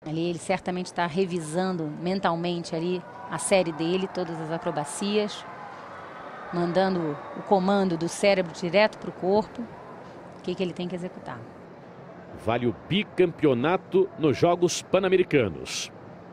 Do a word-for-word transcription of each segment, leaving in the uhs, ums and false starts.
Ali ele certamente está revisando mentalmente ali a série dele, todas as acrobacias, mandando o comando do cérebro direto para o corpo, o que, que ele tem que executar. Vale o bicampeonato nos Jogos Pan-Americanos.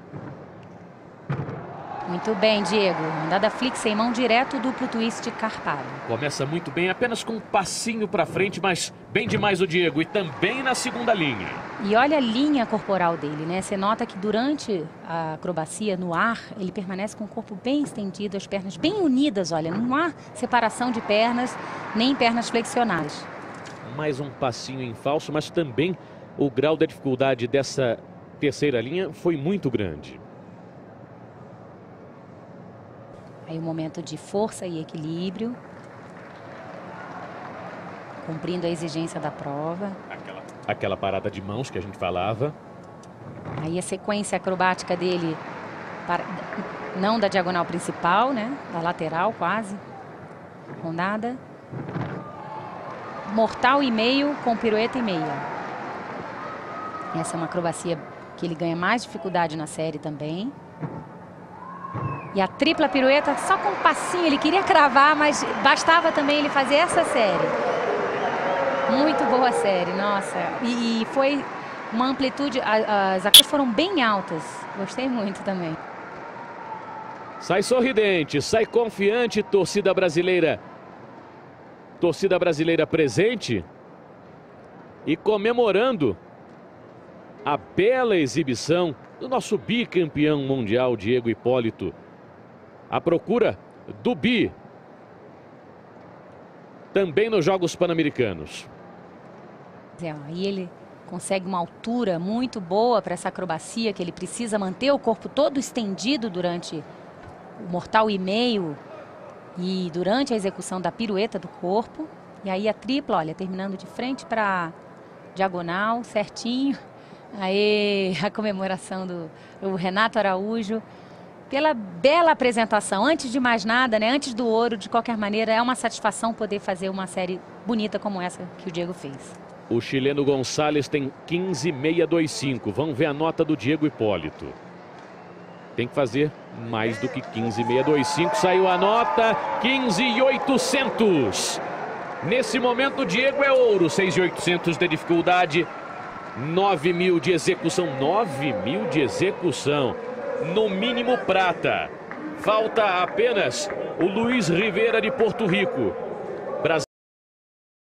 Muito bem, Diego. Andada flick sem mão direto, duplo twist carpado. Começa muito bem, apenas com um passinho para frente, mas bem demais o Diego. E também na segunda linha. E olha a linha corporal dele, né? Você nota que durante a acrobacia, no ar, ele permanece com o corpo bem estendido, as pernas bem unidas, olha. Não há separação de pernas, nem pernas flexionadas. Mais um passinho em falso, mas também o grau da dificuldade dessa terceira linha foi muito grande. Aí um momento de força e equilíbrio, cumprindo a exigência da prova. Aquela, aquela parada de mãos que a gente falava. Aí a sequência acrobática dele, para, não da diagonal principal, né? Da lateral quase, rondada. Mortal e meio com pirueta e meia. Essa é uma acrobacia que ele ganha mais dificuldade na série também. E a tripla pirueta só com um passinho, ele queria cravar, mas bastava também ele fazer essa série. Muito boa série, nossa. E, e foi uma amplitude, as acrobacias foram bem altas. Gostei muito também. Sai sorridente, sai confiante, torcida brasileira. Torcida brasileira presente e comemorando a bela exibição do nosso bicampeão mundial, Diego Hipólito. A procura do bi também nos Jogos Pan-Americanos. É, e ele consegue uma altura muito boa para essa acrobacia, que ele precisa manter o corpo todo estendido durante o mortal e meio e durante a execução da pirueta do corpo. E aí a tripla, olha, terminando de frente para diagonal, certinho. Aí a comemoração do o Renato Araújo pela bela apresentação. Antes de mais nada, né, antes do ouro, de qualquer maneira, é uma satisfação poder fazer uma série bonita como essa que o Diego fez. O chileno Gonçalves tem quinze mil seiscentos e vinte e cinco. Vamos ver a nota do Diego Hipólito. Tem que fazer mais do que quinze mil seiscentos e vinte e cinco. Saiu a nota, quinze mil e oitocentos. Nesse momento o Diego é ouro, seis mil e oitocentos de dificuldade, nove mil de execução, nove mil de execução. No mínimo prata. Falta apenas o Luiz Rivera de Porto Rico.